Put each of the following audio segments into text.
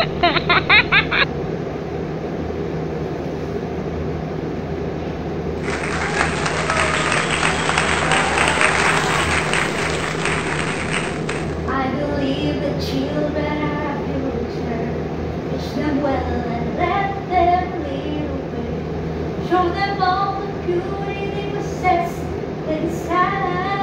I believe the children are our future. Teach them well and let them lead the way. Show them all the beauty they possess inside.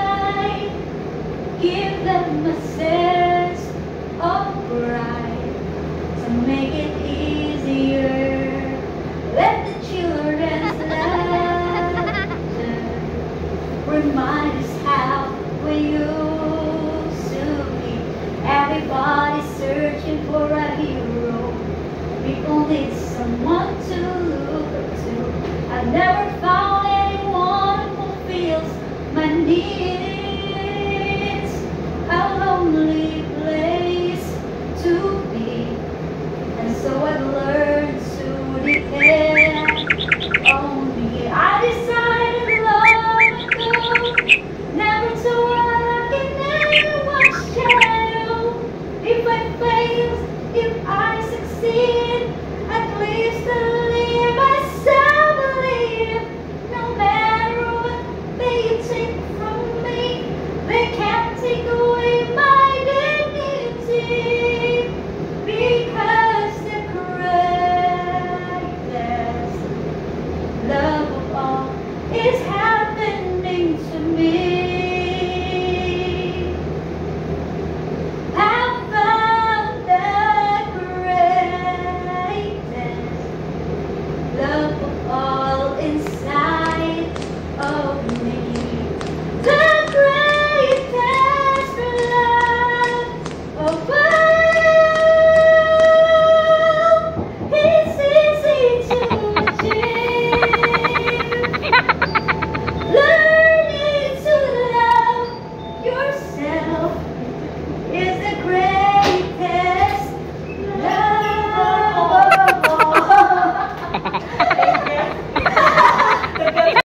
Give them a sense of pride to make it easier. Let the children's laughter remind us how we used to be. Everybody's searching for a hero. People need someone to look up to. I've never found anyone who fulfills my needs. A lonely place to be, and so I've learned to depend on me. I decided long ago never to walk in anyone's shadow. If I fail, if I succeed,